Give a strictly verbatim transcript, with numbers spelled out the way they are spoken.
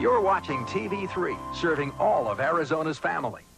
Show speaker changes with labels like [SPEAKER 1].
[SPEAKER 1] You're watching T V three, serving all of Arizona's family.